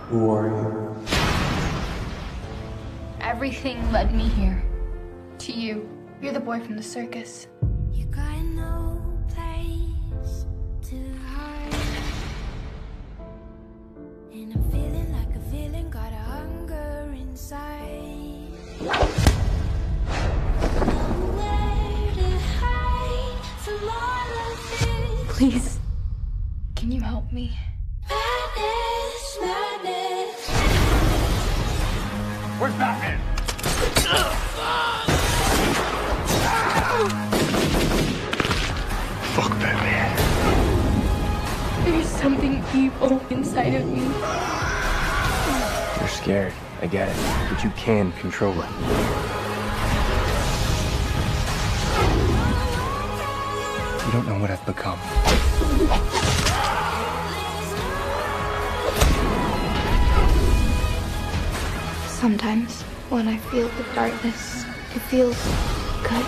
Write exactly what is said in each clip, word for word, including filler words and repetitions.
Who are you? Everything led me here. To you. You're the boy from the circus. You got no place to hide. And I'm feeling like a villain, got a hunger inside. Nowhere to hide from all of this. Please. Can you help me? Madness, madness. Where's Batman? Fuck Batman. There's something evil inside of me. You're scared. I get it. But you can control it. You don't know what I've become. Sometimes, when I feel the darkness, it feels good.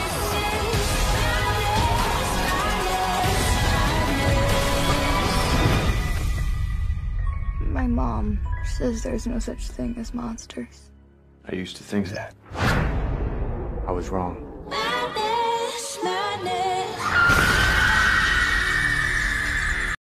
My mom says there's no such thing as monsters. I used to think that. I was wrong. Madness, madness.